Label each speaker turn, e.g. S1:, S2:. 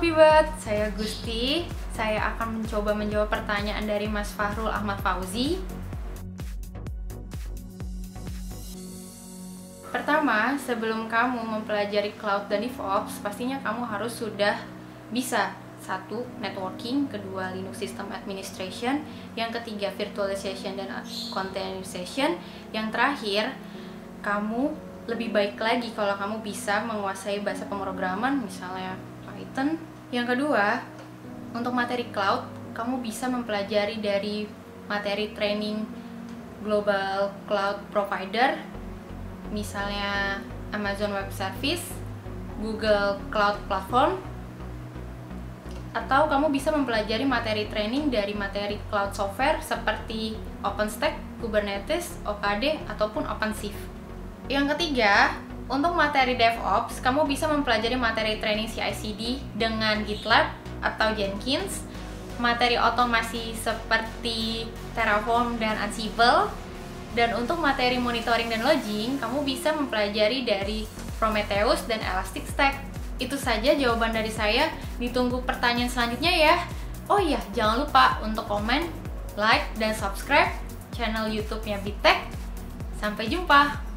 S1: Bibat, saya Gusti. Saya akan mencoba menjawab pertanyaan dari Mas Fahrul Ahmad Fauzi. Pertama, sebelum kamu mempelajari Cloud dan DevOps, pastinya kamu harus sudah bisa satu, networking, kedua, Linux System Administration, yang ketiga, virtualization dan containerization, yang terakhir, kamu lebih baik lagi kalau kamu bisa menguasai bahasa pemrograman, misalnya Python. Yang kedua, untuk materi cloud, kamu bisa mempelajari dari materi training global cloud provider, misalnya Amazon Web Service, Google Cloud Platform, atau kamu bisa mempelajari materi training dari materi cloud software seperti OpenStack, Kubernetes, OKD, ataupun OpenShift. Yang ketiga, untuk materi DevOps, kamu bisa mempelajari materi training CI/CD dengan GitLab atau Jenkins, materi otomasi seperti Terraform dan Ansible, dan untuk materi monitoring dan logging, kamu bisa mempelajari dari Prometheus dan Elasticstack. Itu saja jawaban dari saya, ditunggu pertanyaan selanjutnya ya. Oh iya, jangan lupa untuk komen, like, dan subscribe channel YouTube-nya Bitek. Sampai jumpa!